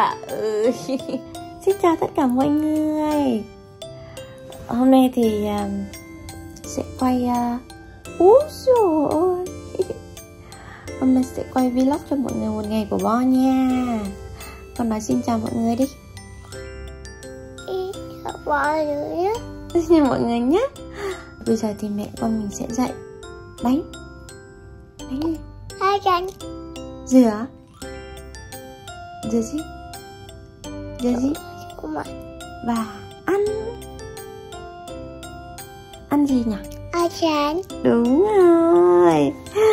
ạ. Xin chào tất cả mọi người. Hôm nay thì sẽ quay úi dồi ôi. Hôm nay sẽ quay vlog cho mọi người một ngày của Bo nha. Con nói xin chào mọi người đi. Chào mọi người nhé. Xin chào mọi người nhé. Bây giờ thì mẹ con mình sẽ dậy đánh đi. Hai chân. Rửa gì? Rửa gì? Và ăn gì nhỉ? Hai chân. Đúng rồi.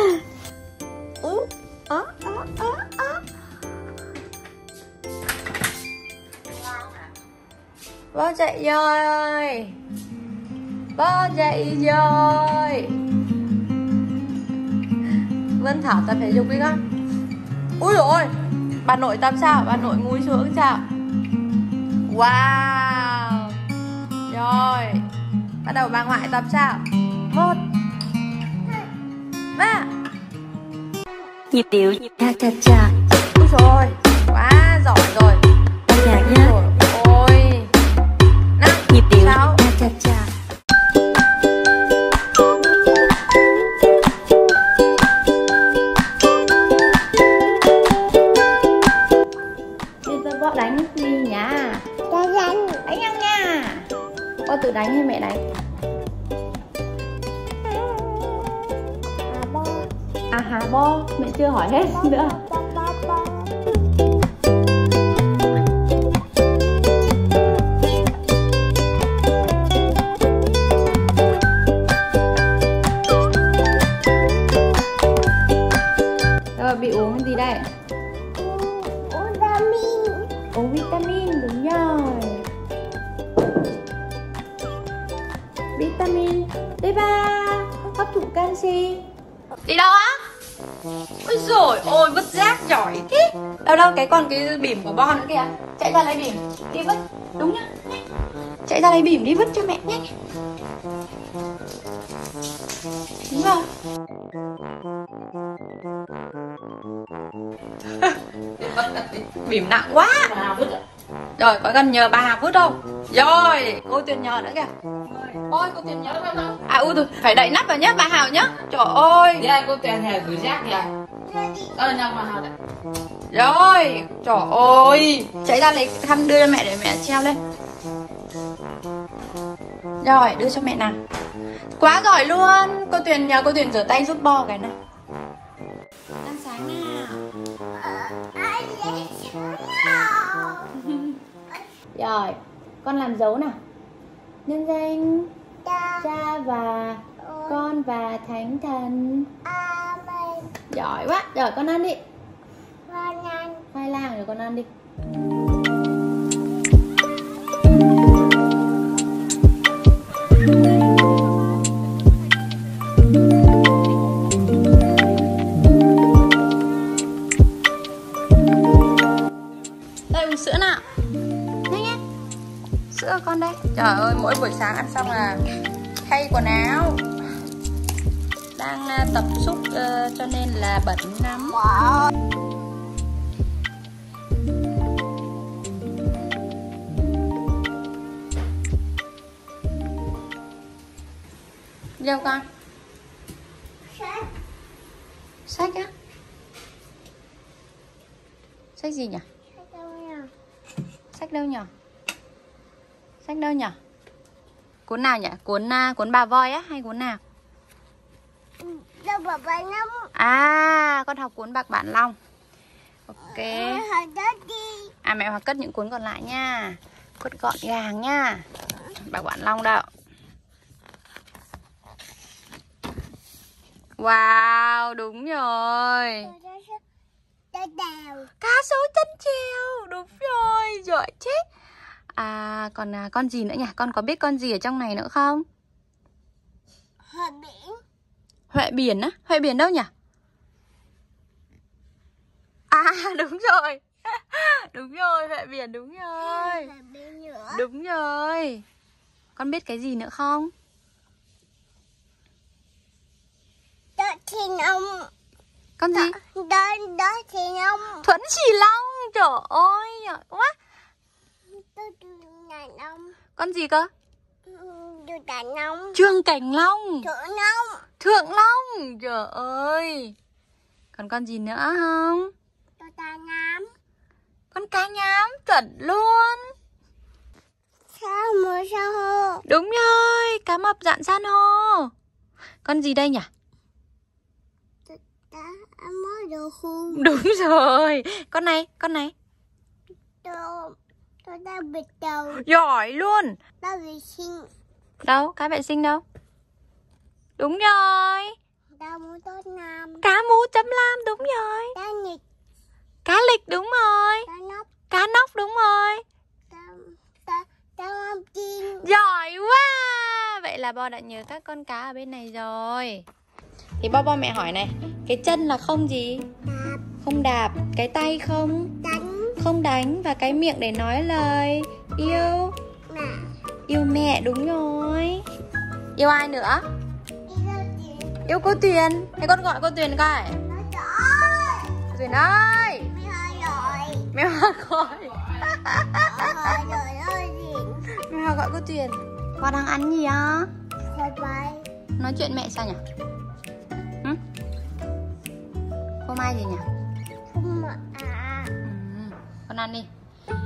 Bo dậy rồi. Bo dậy rồi. Vân Thảo tập thể dục đi con. Úi dồi ôi, bà nội tập sao? Bà nội múi xuống sao? Wow. Rồi, bắt đầu bà ngoại tập sao? 1 3. Nhịp điệu cha cha cha. Úi dồi ôi, quá giỏi rồi. Âm nhạc nhá. Ôi 5. Nhịp điệu 6. cha cha cha. Vợ đánh gì nhỉ? Đánh. Đánh nhau nha. Con tự đánh hay mẹ đánh? Hà Bo. Mẹ chưa hỏi hết nữa. Rồi bị uống gì đây? Uống vitamin, đúng rồi. Vitamin D3 hấp thụ canxi. Đi đâu á? Ôi dồi ôi, vứt rác giỏi thế. Đâu cái bỉm của Bo nữa kìa. Chạy ra lấy bỉm, đi vứt. Đúng nhá. Chạy ra lấy bỉm đi vứt cho mẹ nhé. Đúng rồi. Bỉm nặng quá. Rồi có cần nhờ bà Hà vứt không? Rồi cô Tuyền nhờ nữa kìa. Ôi cô Tuyền nhờ không? Ui thôi phải đậy nắp vào nhé bà Hào nhá. Trời ơi. Đây cô Tuyền nhờ gửi rác kìa. Nhau bà Hào đấy. Rồi trời ơi. Chạy ra lấy khăn đưa cho mẹ để mẹ treo lên. Rồi đưa cho mẹ nào. Quá giỏi luôn. Cô Tuyền nhờ cô Tuyền rửa tay giúp Bo cái này. Ăn sáng nào. Rồi, con làm dấu nào. Nhân danh Cha và Con và Thánh Thần. Giỏi quá. Rồi con ăn đi. Khoai lang rồi con ăn đi. Đây uống sữa nào. Nhanh nhé. Sữa con đây. Trời ơi, mỗi buổi sáng ăn xong là thay quần áo. Đang tập xúc cho nên là bẩn lắm. Đi đâu con? Sách á? Sách gì nhỉ? Sách đâu nhỉ? Sách đâu nhỉ? Cuốn nào nhỉ? Cuốn Bà Voi á hay cuốn nào? À, con học cuốn Bạc Bản Long. Ok. Mẹ Hòa cất những cuốn còn lại nha. Cất gọn gàng nha. Bạc Bản Long đâu? Wow, đúng rồi. Cá sấu chân treo. Đúng rồi, giỏi chết. Còn con gì nữa nhỉ? Con có biết con gì ở trong này nữa không? Huệ biển á? Huệ biển đâu nhỉ? Đúng rồi. Đúng rồi, Huệ biển đúng rồi. Đúng rồi. Con biết cái gì nữa không? Đó thì ông. Con gì? Đó thì ông. Thuẫn Chỉ Long. Trời ơi, giỏi quá. Tôi trường đàn ông. Con gì cơ? Trường đàn ông. Trương Cảnh Long. Thượng Long. Thượng Long. Trời ơi. Còn con gì nữa không? Tôi ta nhám. Con cá nhám, chuẩn luôn. Sao mưa sao hô? Đúng rồi, cá mập dạn san hô. Con gì đây nhỉ? Tôi ta mới đồ khu. Đúng rồi. Con này. Tôi ta bịt đầu. Giỏi luôn. Ta vệ sinh. Đâu, cá vệ sinh đâu? Đúng rồi. Ta muốn tốt nam. Cá mú chấm lam, đúng rồi. Ta nghịch. Cá lịch, đúng rồi. Ta nóc. Cá nóc, đúng rồi. Ta ngâm chim. Giỏi quá. Vậy là Bo đã nhớ các con cá ở bên này rồi. Thì Bo mẹ hỏi này, cái chân là không gì? Đạp. Không đạp. Cái tay không? Đánh. Không đánh. Và cái miệng để nói lời yêu. Mẹ. Yêu mẹ, đúng rồi. Yêu ai nữa? Đi ra tiền. Yêu cô Tuyền. Thế con gọi cô Tuyền coi. Nói trời. Cô Tuyền ơi. Mẹ hơi rồi. Mẹ Hoa gọi. Hơi rồi ơi gì. Mẹ Hoa gọi cô Tuyền. Hoa đang ăn gì á? Thôi bay. Nói chuyện mẹ sao nhỉ? Phô mai gì nhỉ? Không mà à. Con ăn đi.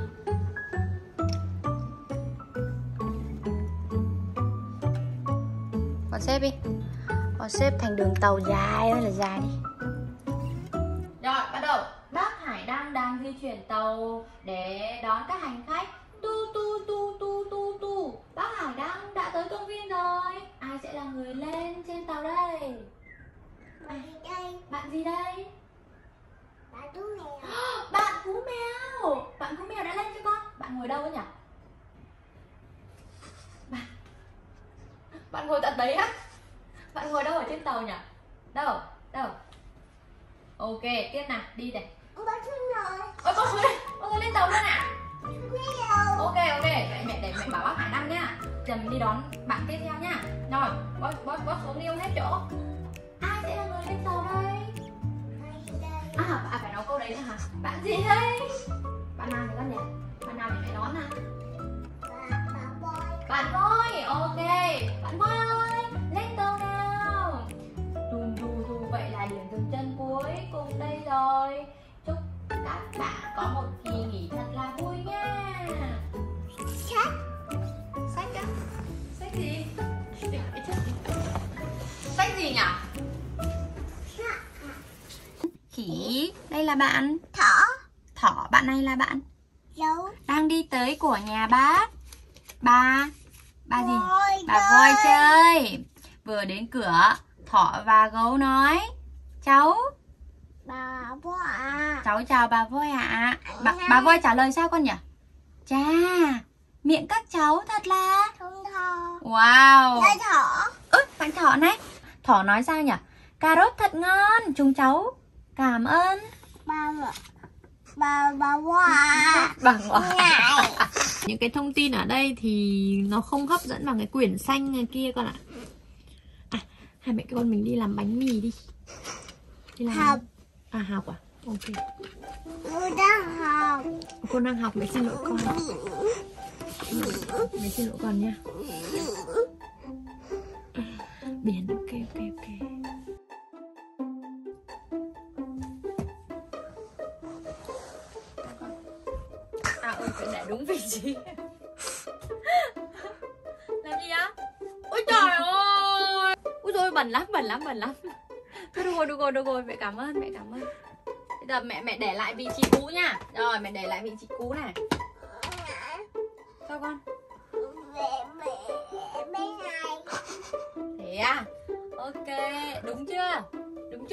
Con xếp đi. Con xếp thành đường tàu dài ơi là dài đi. Rồi, bắt đầu. Bác Hải Đăng đang di chuyển tàu để đón các hành khách. Tu tu tu tu tu tu. Bác Hải Đăng đã tới công viên rồi. Ai sẽ là người lên trên tàu đây? Bạn đi đây. Bạn gì đây? Bạn thú mèo. Bạn Cú Mèo. Bạn Cú Mèo đã lên chưa con? Bạn ngồi đâu ấy nhỉ? Bạn ngồi tận đấy á? Bạn ngồi đâu ở trên tàu nhỉ? Đâu? Ok, tiếp nào, đi này. Bạn thú rồi. Ôi con ngồi lên tàu luôn à? Mèo. Ok, để mẹ bảo bác Hải Đăng nhá. Giờ mình đi đón bạn tiếp theo nhá. Rồi, bó xuống đi hết chỗ. Ai sẽ là người lên tàu đây? À, phải nói câu đấy nữa hả? Bạn gì đây? Bạn nào thì con nhỉ? Bạn nào để mẹ đón nào? Bạn voi. Bạn voi, ok. Bạn voi ơi, lên tàu nào. Đù, vậy là điểm dừng chân cuối cùng đây rồi. Chúc các bạn có một kỳ nghỉ thật là vui nha. Sách. Sách á? Sách gì? Sách gì nhỉ? Khỉ, đây là bạn. Thỏ, bạn này là bạn. Dấu. Đang đi tới của nhà bác. Bà gì? Voi Bà voi chơi. Vừa đến cửa, thỏ và gấu nói: cháu. Bà voi à. Cháu chào bà voi ạ. Bà voi trả lời sao con nhỉ? Chà, miệng các cháu thật là Thông thò. wow. Đây thỏ. Bạn thỏ này. Thỏ nói sao nhỉ? Cà rốt thật ngon, chúng cháu cảm ơn. Bà voi à. Bằng Này. Những cái thông tin ở đây thì nó không hấp dẫn bằng cái quyển xanh này kia con ạ. Hai mẹ con mình đi làm bánh mì đi. Đi làm Học. học à? Ok. Tôi đang học. Cô đang học, mẹ xin lỗi con. Mẹ xin lỗi con nha. Biển, ok. Phải để đúng vị trí. Làm gì á? Ôi trời ơi. Ôi trời, bẩn lắm. Thôi được rồi, mẹ cảm ơn. Bây giờ mẹ để lại vị trí cũ nha. Rồi, mẹ để lại vị trí cũ này. Sao con? Về bên này. Thế à? Ok, đúng chưa? Đúng.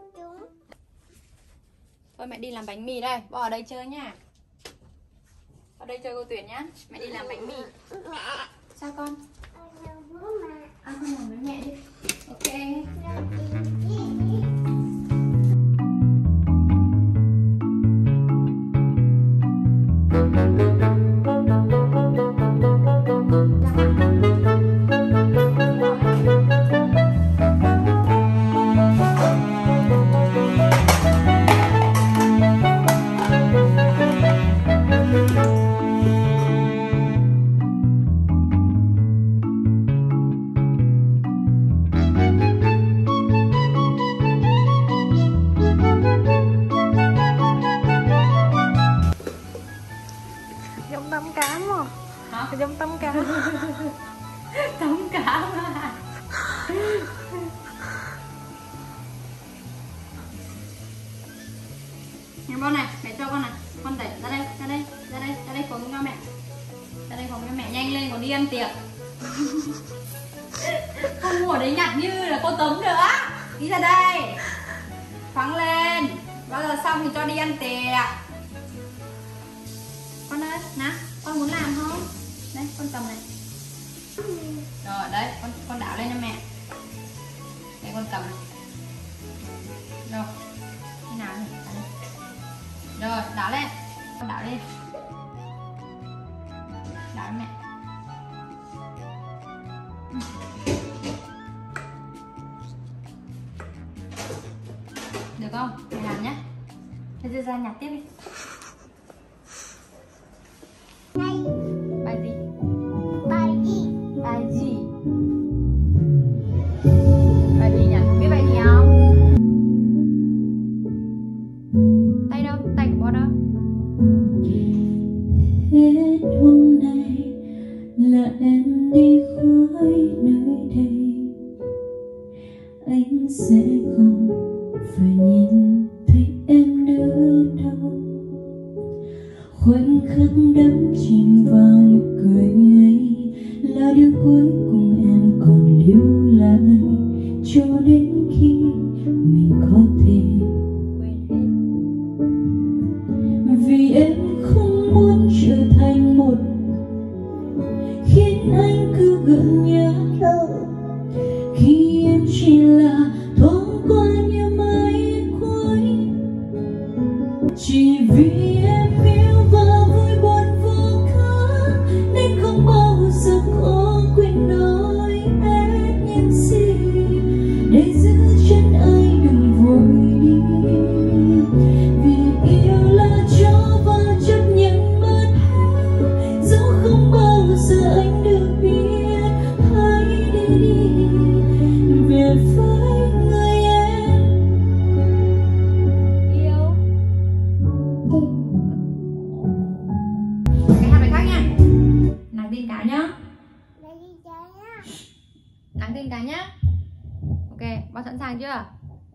Thôi mẹ đi làm bánh mì đây, bỏ ở đây chơi nha. Ở đây chơi cô Tuyền nhá. Mẹ đi làm bánh mì. Mẹ. Sao con? Con ngồi với mẹ đi. Ok. tiệc. Con ngủ ở đấy nhặt như là cô Tấm nữa. Đi ra đây. Phóng lên. Bao giờ xong thì cho đi ăn tiệc. Con ơi, nè, con muốn làm không? Đây, con cầm này. Rồi, đấy, con đảo lên cho mẹ. Đây, con cầm này. Rồi, thế nào này? Rồi, đảo lên. Con đảo lên. Đảo lên mẹ. Được không? Mẹ làm nhé. Thế giờ ra nhặt tiếp đi. Này. Bài gì? Bài gì? Bài gì? Bài gì nhỉ? Biết bài gì không? Tay đâu? Tay của con đâu? Hết hôm nay là em đi khỏi nơi đây, anh sẽ không phải nhìn thấy em nữa đâu. Khoảnh khắc đắm chìm vào nụ cười ấy là điều cuối cùng em còn lưu lại, cho đến khi mình có thể quên hết. Vì em không muốn trở thành một khiến anh cứ gượng nhớ, khi em chỉ là thoáng qua như mây cuối. Chỉ vì em yêu và vui buồn vô cớ nên không bao giờ có quên nói hết những gì để giữ chân anh đừng vội đi. Vì yêu là cho và chấp nhận mất hết, dẫu không bao giờ anh được biết. Hãy đi về với người em yêu. Cái hát bài khác nha. Nắng tin cái nhá. Bài gì vậy á? Nắng tin cái nhá. Ok, bao sẵn sàng chưa?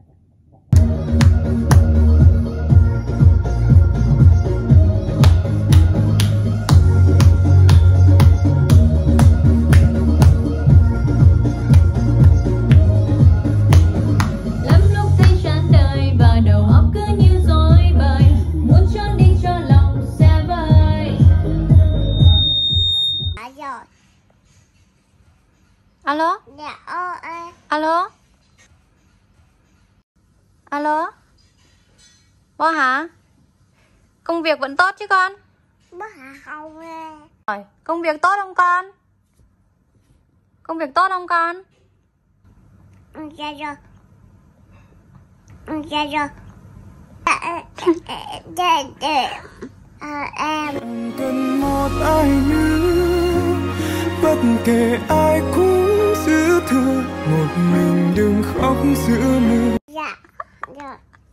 lắm lúc thấy chán đời và đầu óc cứ như rối bời, muốn trốn đi cho lòng xe vơi. Đã rồi. Alo? Dạ ơi. Alo? Alo? Bố hả? Công việc vẫn tốt chứ con? Bố Hạ không nghe. Rồi, công việc tốt không con? Công việc tốt không con? Dạ rồi. Dạ rồi. Em cần một ai nữa, bất kể ai cũng giữ thương, một mình đừng khóc giữa mưa. dạ rồi.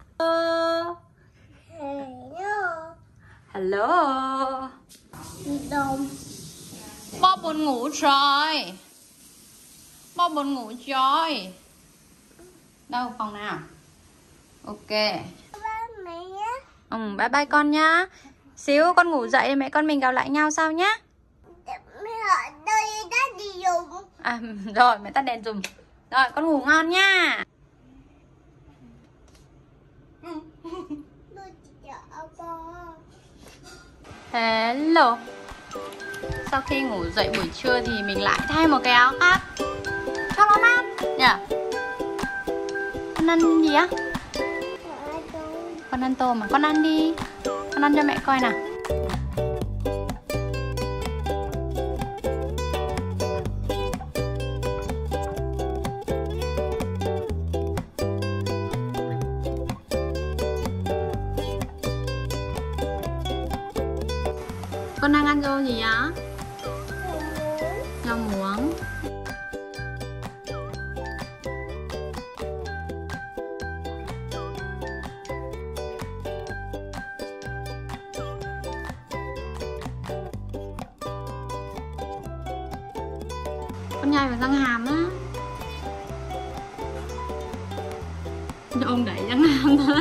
Hello. Đông. Bố buồn ngủ rồi. Bố buồn ngủ rồi. Đâu, phòng nào? Ok. Ba mẹ nhé. Bye bye con nhá. Xíu con ngủ dậy mẹ con mình gặp lại nhau sau nhá. Mẹ hỏi tôi đã đi dùng. À rồi, mẹ tắt đèn dùm. Rồi, con ngủ ngon nha. Tôi chở con. Hello. Sau khi ngủ dậy buổi trưa thì mình lại thay một cái áo khác cho nó mát nhỉ. Con ăn gì á? Con ăn tôm mà. Con ăn đi. Con ăn cho mẹ coi nào. Con đang ăn rau gì á? Rau muống. Con nhai vào răng hàm á. Cho ông đẩy răng hàm thôi.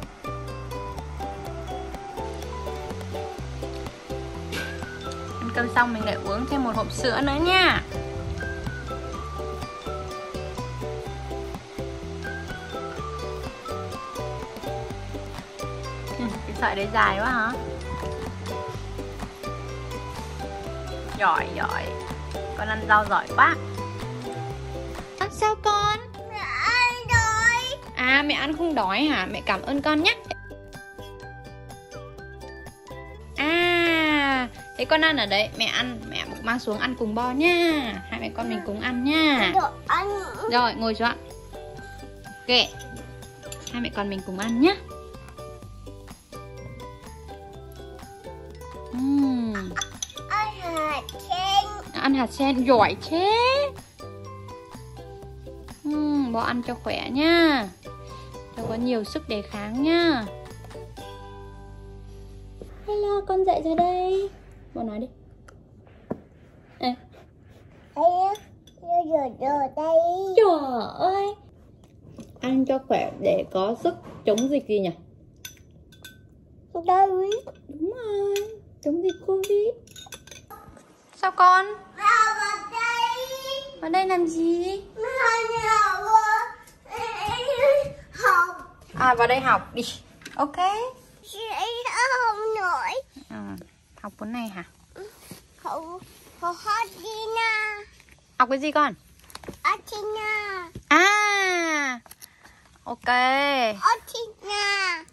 Ăn cơm xong mình lại uống thêm một hộp sữa nữa nha. Cái sợi đấy dài quá hả? Giỏi giỏi, con ăn rau giỏi quá. Sao con? Mẹ ăn đói. À, mẹ ăn không đói hả? Mẹ cảm ơn con nhé. À, thế con ăn ở đấy, mẹ ăn, mẹ mang xuống ăn cùng Bo nha. Hai mẹ con mình cùng ăn nha. Đồ ăn. Rồi, ngồi xuống. Ok, hai mẹ con mình cùng ăn nhé. Ăn hạt sen. Ăn hạt sen giỏi thế. Bo ăn cho khỏe nha, cho có nhiều sức đề kháng nha. Hello, con dậy rồi đây. Bo nói đi. Đây đây. Trời ơi, ăn cho khỏe để có sức chống dịch gì nhỉ? Đây. Đúng rồi, chống dịch Covid. Sao con? Vào đây. Vào đây làm gì? Học. À, vào đây học đi. Ok. Chị không nổi. Học cuốn này hả? Học Argentina. Học cái gì con? Argentina. À, ok. Argentina.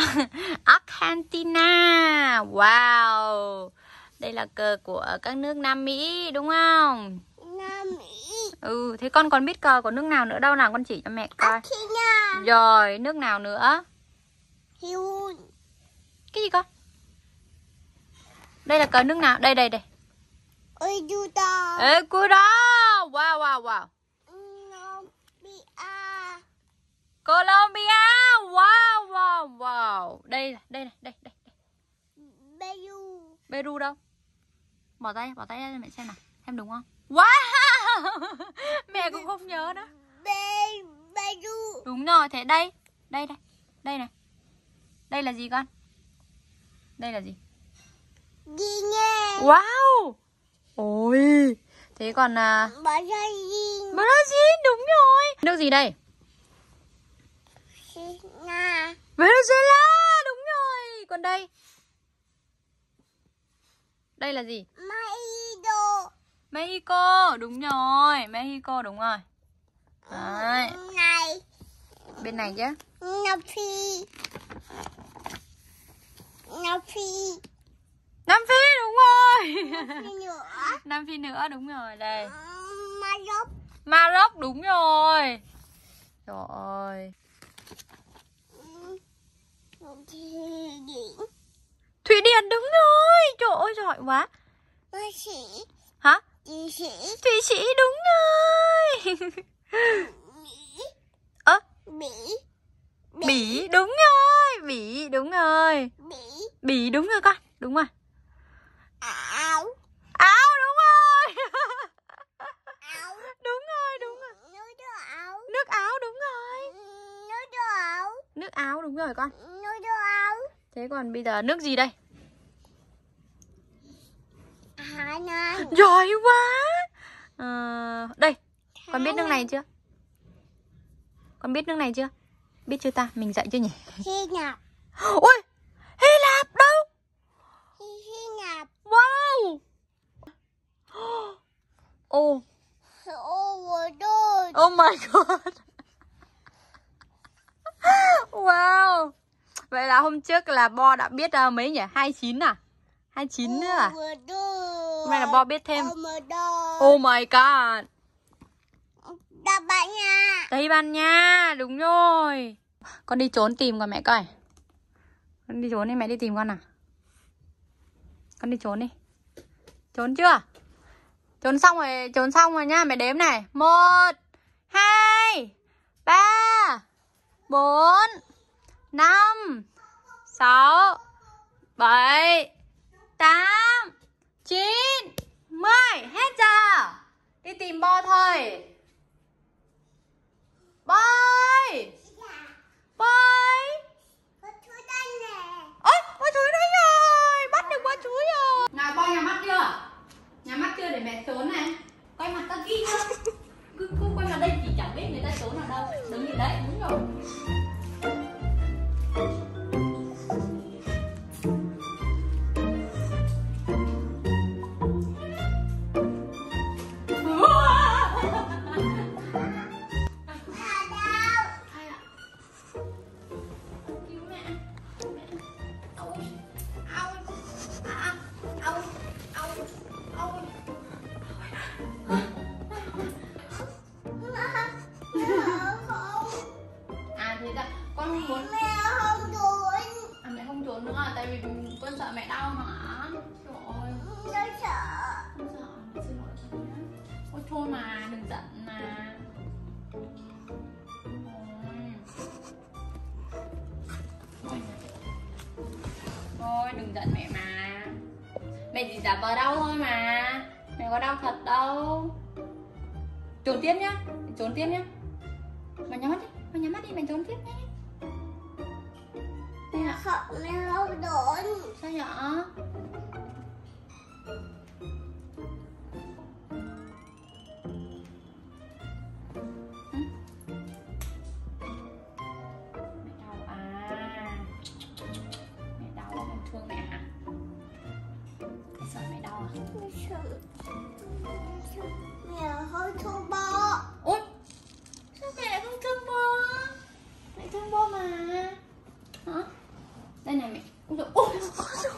Argentina. Wow, đây là cờ của các nước Nam Mỹ đúng không? Nam Mỹ. Thế con còn biết cờ của nước nào nữa đâu, nào con chỉ cho mẹ coi. Argentina. Rồi, nước nào nữa? Hiu. Cái gì con? Đây là cờ nước nào? Đây đây đây. Ecuador. Ecuador. Wow wow wow. Colombia. Wow wow wow. Đây này, đây. Peru. Peru đâu? Bỏ tay ra cho mẹ xem nào. Xem đúng không? Wow. Mẹ cũng không nhớ nữa. Peru. Đúng rồi, thế đây. Đây này. Đây là gì con? Đây là gì? Guinea. Wow. Ôi. Thế còn Brazil. Brazil, đúng rồi. Nước gì đây? Nga. Venezuela, đúng rồi. Còn đây? Đây là gì? Mexico. Mexico, đúng rồi. Mexico, đúng rồi. Đấy. Này. Bên này chứ? Nam Phi. Nam Phi. Nam Phi, đúng rồi. Nam Phi nữa. Nam Phi nữa, đúng rồi. Đây. Maroc. Maroc, đúng rồi. Trời ơi. Thụy Điển, đúng rồi. Trời ơi, giỏi quá. Thụy Sĩ. Hả? Thụy Sĩ. Thụy Sĩ, đúng rồi. Mỹ. Bỉ. Bỉ, đúng rồi. Bỉ, đúng rồi. Bỉ, đúng rồi con. Đúng rồi. Áo. Áo, đúng rồi. Áo. Đúng rồi. Nước Áo. Nước Áo, đúng rồi. Nước Áo. Nước Áo, đúng rồi con. Nước Áo. Thế còn bây giờ nước gì đây? Hà Lan. Giỏi quá. Đây, con biết nước này chưa? Con biết nước này chưa? Biết chưa ta? Mình dạy chưa nhỉ? Hy Lạp. Ôi, Hy Lạp đâu? Hy Lạp. Wow. Oh. Oh my god. Wow. Vậy là hôm trước là Bo đã biết mấy nhỉ? 29 à? 29 nữa à? Hôm nay là Bo biết thêm. Oh my god. Tây Ban Nha, đúng rồi. Con đi trốn tìm con mẹ coi. Con đi trốn đi, mẹ đi tìm con nào. Con đi trốn đi. Trốn chưa? Trốn xong rồi nha, mẹ đếm này. 1 2 3 4 5 6 7 8 9 10. Hết giờ. Đi tìm Bo thôi. Bơi. Ôi, con chuối đây rồi. Bắt được con chuối rồi. Nào, Bo nhà mắt chưa? Đứng gì đấy, đúng rồi. Con muốn mẹ không trốn. À, mẹ không trốn nữa à? Tại vì con sợ mẹ đau hả? Trời ơi, Con sợ. con sợ, mẹ xin lỗi con nhé. Ôi thôi mà, đừng giận mà. Thôi đừng giận mẹ mà. Mẹ chỉ giả vờ đau thôi mà. Mẹ có đau thật đâu. Trốn tiếp nhá, trốn tiếp nhá. Mà nhắm mắt đi, mà nhắm mắt đi, mẹ trốn tiếp nhé. Mẹ không trốn. Sao vậy? Mẹ đau à? Mẹ đau à? Mẹ thương mẹ hả? Mẹ sợ mẹ đau à? Mẹ không thương bố. Ôi, sao mẹ lại không thương bố? Mẹ thương bố mà. Hả? Đây này mẹ. Ôi dồi, ôi dồi.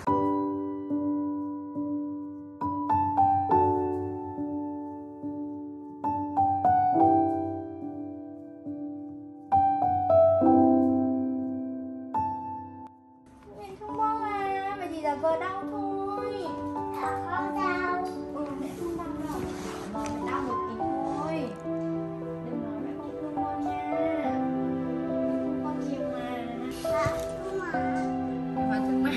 Mẹ thương bố mà. Mẹ chỉ là vờ đau thôi. Mẹ không đau. Mẹ không đau đâu. Mẹ đau một tí thôi. Đừng nói mẹ không thương con nha. Con nhiều mà. Mà thương mẹ.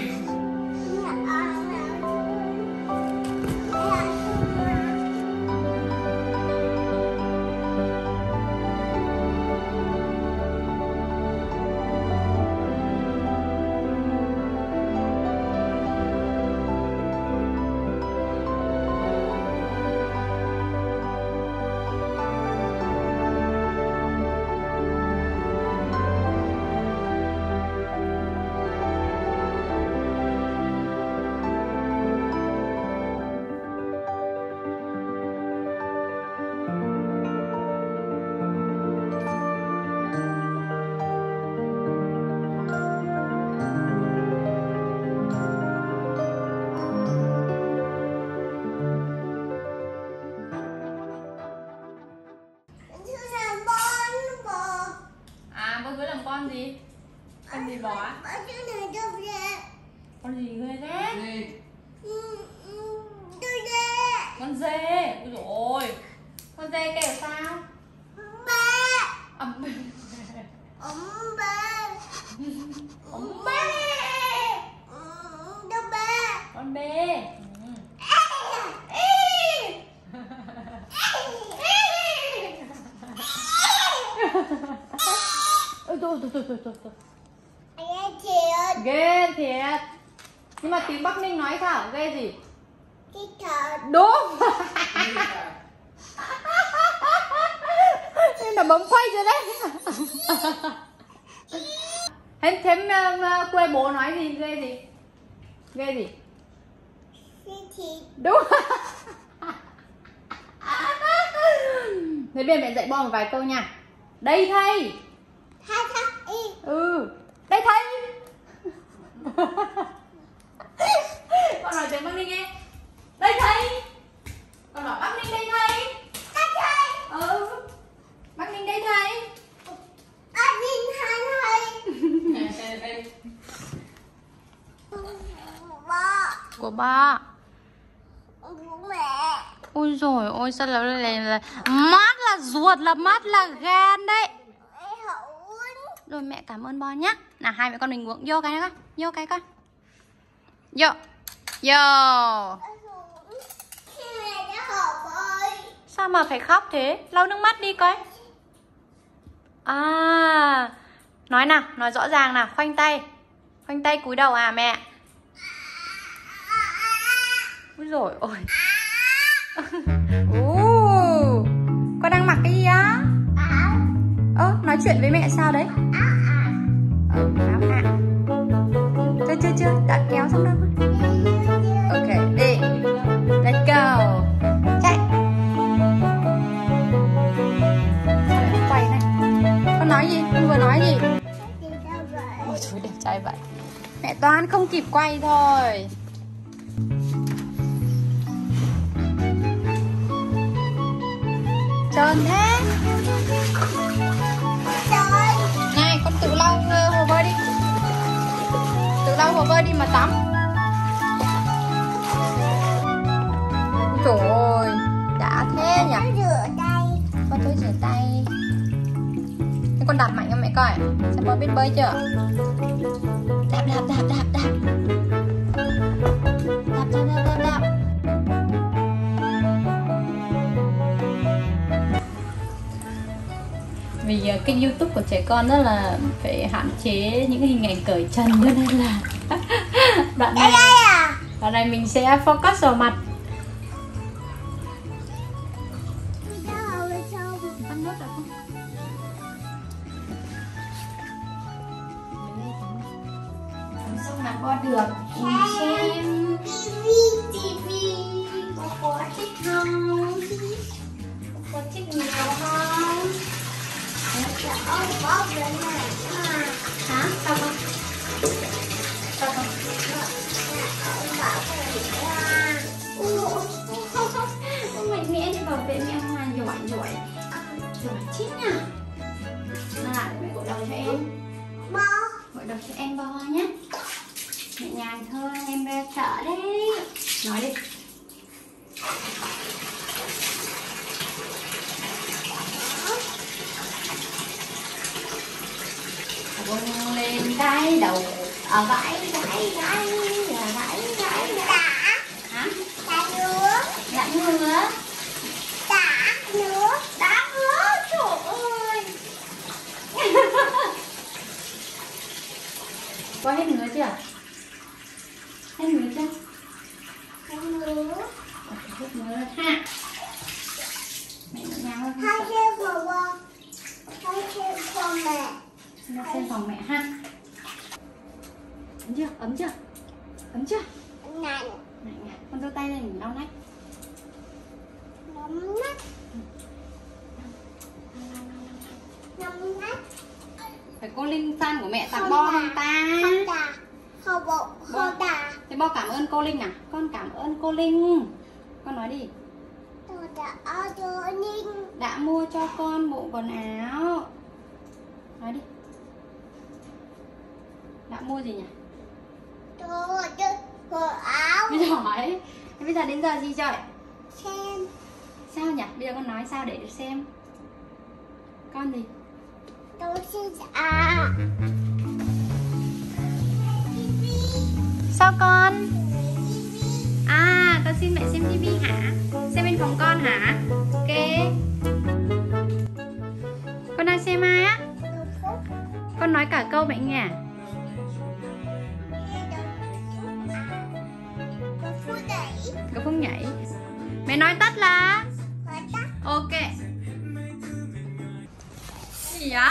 Con gì? Con gì bò á? Con gì ghê thế? Con dê. Ôi dồi ôi. Con dê kêu sao? Ẩm bê. Ẩm bê. Con bê. Ôi thôi. Ghê thiệt. Nhưng mà tiếng Bắc Ninh nói sao? Ghê gì? Đúng. Nên là bấm quay rồi đấy. Thêm quê bố nói gì? Ghê gì? Ghê gì? Đúng. Thế bây giờ mẹ dạy Bo một vài câu nha. Đây thầy. Ừ. Đây thầy. Con nói tiếng Bắc Ninh nghe. Đây thầy. Con nói Bắc Ninh đây thầy. Ừ. Bắc Ninh đây thầy. Của ba. Ôi dồi ôi, sao là mát là ruột, là mát là gan đấy. Rồi mẹ cảm ơn Bo nhá. Nào hai mẹ con mình uống. Vô cái này con. Vô cái con. Vô. Vô. Sao mà phải khóc thế? Lau nước mắt đi coi. À. Nói nào, nói rõ ràng nào. Khoanh tay. Khoanh tay cúi đầu à mẹ. Ôi dồi ôi. Con đang mặc cái gì á? nói chuyện với mẹ sao đấy? Áo ạ. Chưa, đã kéo xong đâu. Ok, đi. Let's go. Chạy. Quay này. Con nói gì? Con vừa nói gì? Ôi trời, đẹp trai vậy. Mẹ Toan không kịp quay thôi. Trơn thế. Này, con tự lau hồ bơi đi. Tự lau hồ bơi đi mà tắm. Trời ơi, đã thế nhỉ. Con thôi rửa tay. Thế con đạp mạnh cho mẹ coi. Xem bơi biết bơi chưa? Đạp. Vì kênh YouTube của trẻ con rất là phải hạn chế những hình ảnh cởi chân, cho nên là đoạn này mình sẽ focus vào mặt. Xong mặt qua được. Xem TV có thích không? Có thích nhiều không? Hả? Sao không? Sao không? Mẹ đi bảo vệ mẹ Hoa giỏi chết nhỉ. Nào, mẹ gội đầu cho em. Gội đầu cho em Bo nhé. Nhẹ nhàng thôi, em ra sợ đấy. Nói đi. Vung lên cái đầu ở gãi. Hả? Dạ ngứa. Đá ngứa. Trời ơi. Có hết ngứa chưa? Hết ngứa chưa? Hết ngứa ha. Mẹ nhẹ nhàng hơn. Hai xem phòng mẹ ha. Ấm chưa? Lạnh. Con giơ tay lên mình lau nách. Phải cô Linh fan của mẹ tặng Bo không ta? Không đà. Thế Bo cảm ơn cô Linh à? Con cảm ơn cô Linh. Con nói đi. Đã mua cho con bộ quần áo. Nói đi. Đã mua gì nhỉ? Quần áo. Giỏi. Thế bây giờ đến giờ gì rồi? Xem. Sao nhỉ? Bây giờ con nói sao để được xem? Con gì? Tôi xin Sao con? À, con xin mẹ xem tivi hả? Xem bên phòng con hả? Ok. Con đang xem ai á? Con nói cả câu mẹ nghe. Có Phúc nhảy. Mẹ nói tắt là? Ok. Gì vậy?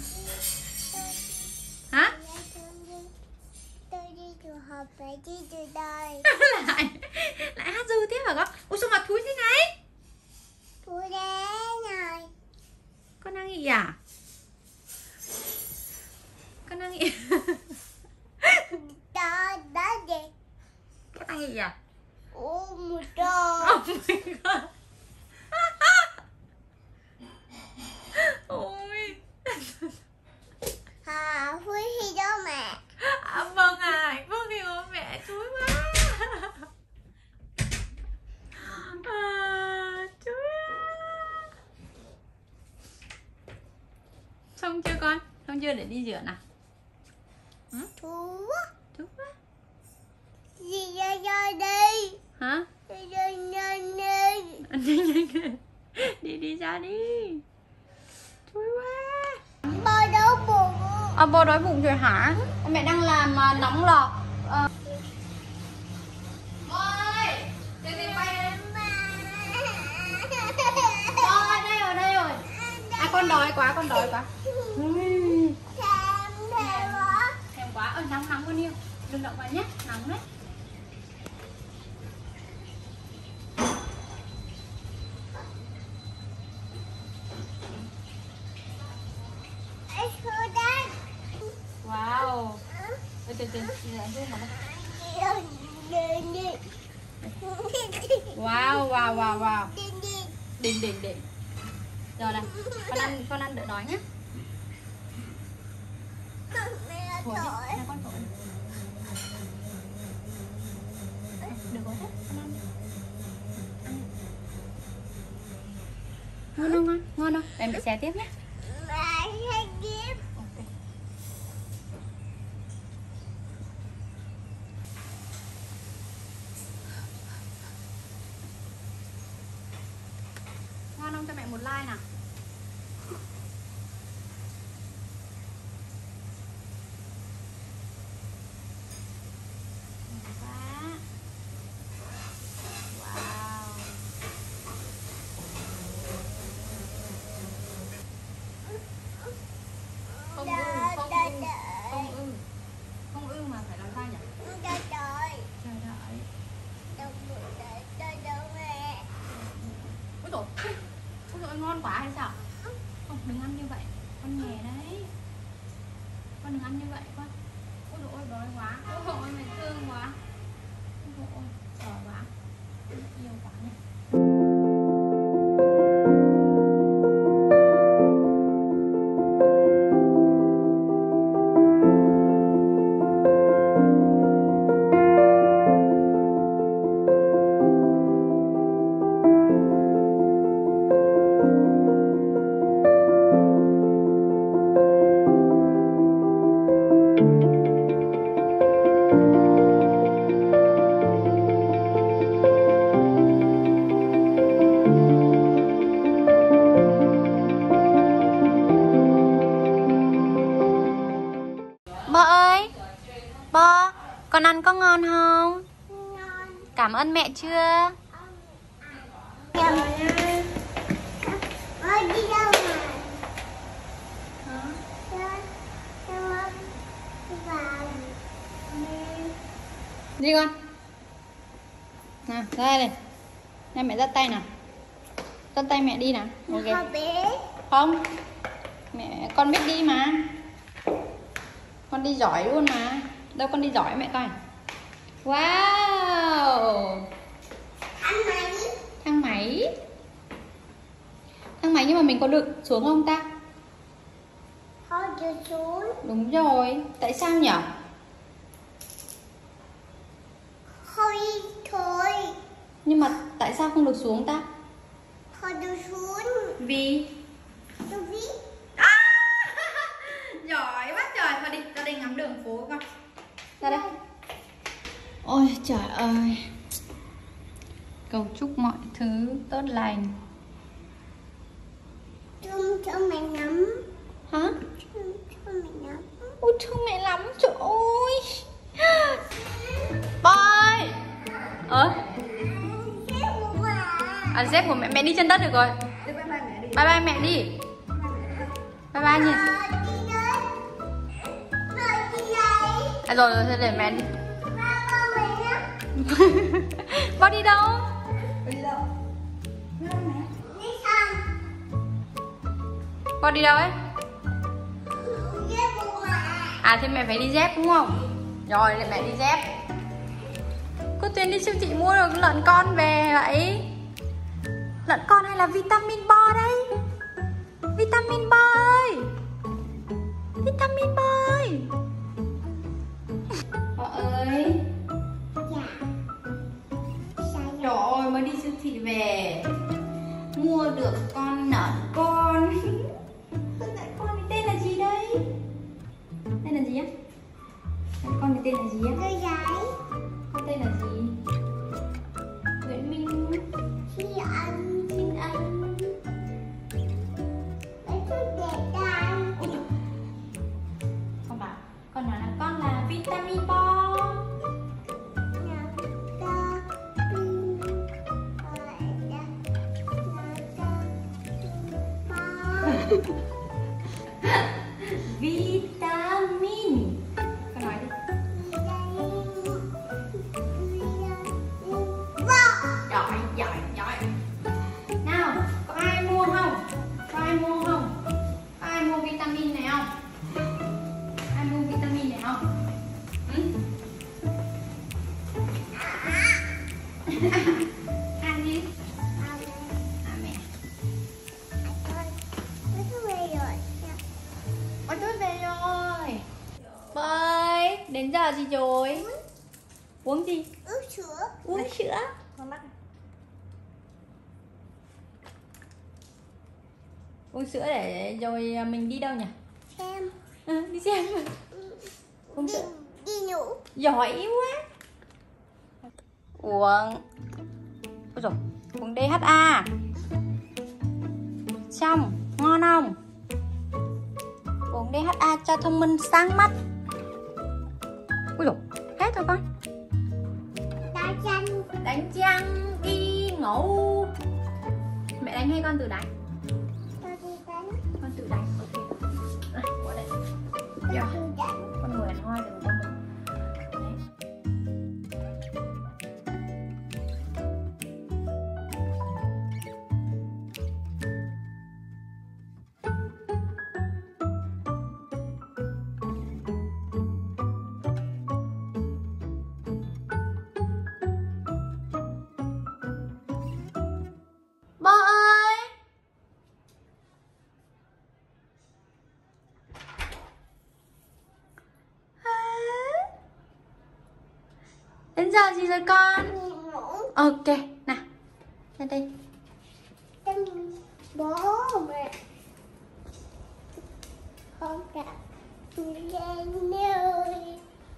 Hả? Tôi đi trường học phải đi từ đây. lại hát ru tiếp hả con? Ôi sao mặt thúi thế này? Thúi đế này. Con đang nghỉ à? Con đang nghỉ. Đó gì? Con đang nghỉ à? Oh my god. Oh my god. Ôi. Vui thì đâu mẹ. Vâng à, Phúc thì ôm mẹ thúi quá. Thúi. Xong chưa con? Xong chưa để đi rửa nào? Thú quá. Gì ra đi. Hả? Đi ra đi. Thúi quá. Bò đói bụng. Bò đói bụng rồi hả? Mẹ đang làm nóng lò. Bò ơi, quay lên. Bò ở đây rồi. À, con con đói quá, con đói quá. Thèm quá, nóng nóng con yêu. Đừng động vào nhé, nóng đấy. Wow. Từ từ, wow, wow, wow, wow. Đỉnh. Rồi này, con ăn đỡ đói nhé. Thổi nhé, con thổi. Được rồi hết, con ăn. Ngon không? Ngon không? Em bị xé tiếp nhé. Ngon không? Cho mẹ một like nào. Không ưng mà phải làm sao nhỉ? Chờ đợi. Ôi dồi, ngon quá hay sao? Không, đừng ăn như vậy. Con nhè đấy. Con đừng ăn như vậy con. Ôi dồi ôi, đói quá. Ôi dồi, mày thương quá. Ôi dồi ôi, sợ quá. Yêu quá nhỉ. Bo ơi, Bo, con ăn có ngon không? Ngon. Cảm ơn mẹ chưa? Bố đi đâu mà? Đi con. Nào, ra đây. Nha, mẹ dắt tay nào. Dắt tay mẹ đi nào. Ok. Không. Mẹ con biết đi mà. Con đi giỏi luôn mà. Đâu con đi giỏi mẹ coi. Wow. Thang máy. Thang máy nhưng mà mình có được xuống không ta? Không được xuống. Đúng rồi. Tại sao nhỉ? Thôi thôi. Nhưng mà tại sao không được xuống ta? Không được xuống. Vì giỏi quá trời. Thôi đi, ra đây ngắm đường phố con. Ra đây. Ôi trời ơi. Cầu chúc mọi thứ tốt lành. Cho mẹ ngắm. Hả? Cho mẹ ngắm. Ôi thương mẹ lắm, trời ơi. Boy. À dép của mẹ, mẹ đi chân đất được rồi. Bye bye mẹ đi. Bye bye nhỉ. À, rồi thôi để mẹ đi. Bo đi đâu? Bo đi đâu ấy? À thế mẹ phải đi dép đúng không? Rồi để mẹ đi dép. Cô Tuyền đi siêu thị mua được lợn con về vậy. Lợn con hay là vitamin Bo đây? Vitamin Bo ơi. Vitamin Bo ơi. Bo ơi. Trời ơi, mới đi siêu thị về mua được con lợn con. Con lợn con này tên là gì đây? Tên là gì á? Con này tên là gì á? Con tên là gì? Nguyễn Minh. Xin ăn. Con bảo con nói là con là vitamin Bo. Vitamin. Con nói đi. Giỏi, giỏi, giỏi. Nào, có ai mua không? Có ai mua không? Có ai mua vitamin này không? Ai mua vitamin này không? Ừ? Ăn đi. À mẹ. Ôi tôi về rồi. Bơi. Đến giờ gì rồi? Uống gì? Uống sữa. Uống sữa. Con bắt. Uống sữa để rồi mình đi đâu nhỉ? Xem. Đi xem. Uống sữa. Đi nhủ. Giỏi quá. Uống. Ôi dồi, uống DHA. Xong, ngon không? Uống DHA cho thông minh sáng mắt. Ôi dồi, hết rồi con. Đánh răng đi ngủ. Mẹ đánh hay con tự đánh? Con tự đánh, ok. Đây, bỏ đây. Giờ, con ngồi ăn hoa đừng có mình. Bố ơi. Đến giờ gì rồi con? Ok, nào. Lên đây. Bố mẹ không gặp lên nơi.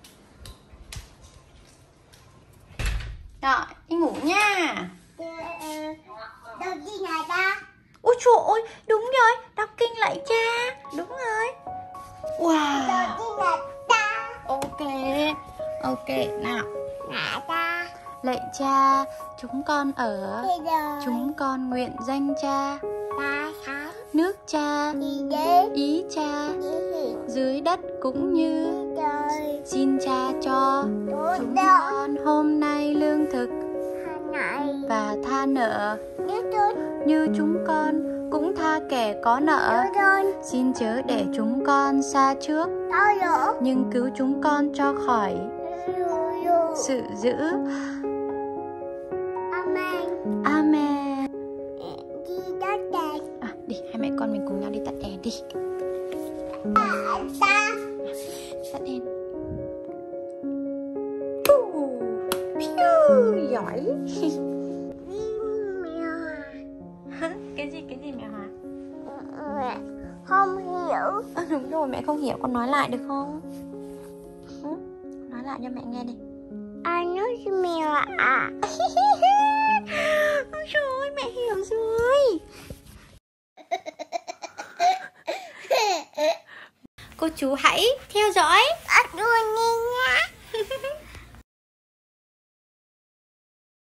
Rồi, đi ngủ nha. Đâu đi nhà ta? Ôi trời ơi, đúng rồi, đọc kinh lạy cha. Đúng rồi. Wow. Đâu đi nhà ta? Ok. Ok, nào. Nhà ta. Lạy cha, chúng con ở. Bây giờ Chúng con nguyện danh cha, ta khám nước cha, đi đến ý cha, đi dưới đất cũng như. trời Xin cha cho tốt chúng đó con hôm nay lương thực hàng ngày và tha nợ nếu tốt như chúng con cũng tha kẻ có nợ. rồi Xin chớ để chúng con xa trước, tao lỗ nhưng cứu chúng con cho khỏi sự dữ. amen Amen. đi đất đẹp Đi, hai mẹ con mình cùng nhau đi tắt đèn đi. ta Tắt đèn. Piu, giỏi. Cái gì mẹ Hòa? mẹ không hiểu Đúng rồi, mẹ không hiểu, con nói lại được không? Nói lại cho mẹ nghe đi. anh nói cho mèo à. Ôi trời ơi, mẹ hiểu rồi. Cô chú hãy theo dõi Anh đua nhìn